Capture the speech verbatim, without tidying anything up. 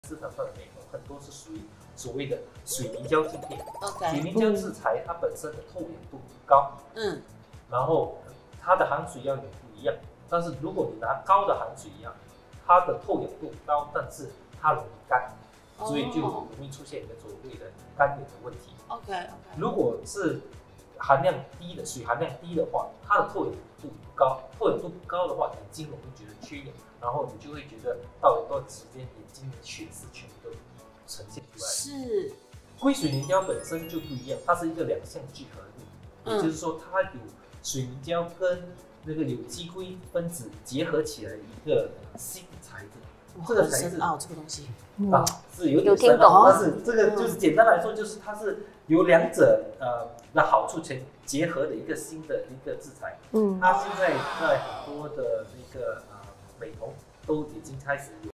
市场上的美容很多是属于所谓的水凝胶镜片。 OK， 水凝胶制材它本身的透氧度高，嗯，然后它的含水量也不一样。但是如果你拿高的含水量，它的透氧度高，但是它容易干，哦、所以就容易出现一个所谓的干眼的问题。 OK OK。 如果是含量低的水含量低的话，它的透氧度不高，透氧度不高的话，眼睛容易觉得缺氧，然后你就会觉得到一段时间眼睛的血丝全部都呈现出来。 是。 硅水凝胶本身就不一样，它是一个两相聚合物，嗯、也就是说它有水凝胶跟那个有机硅分子结合起来的一个新的材质。这个材质哦，这个东西啊是有点深奥，但是这个就是简单来说，就是它是由两者呃的好处成结合的一个新的一个制材。嗯，它现在在很多的那个呃美容都已经开始有。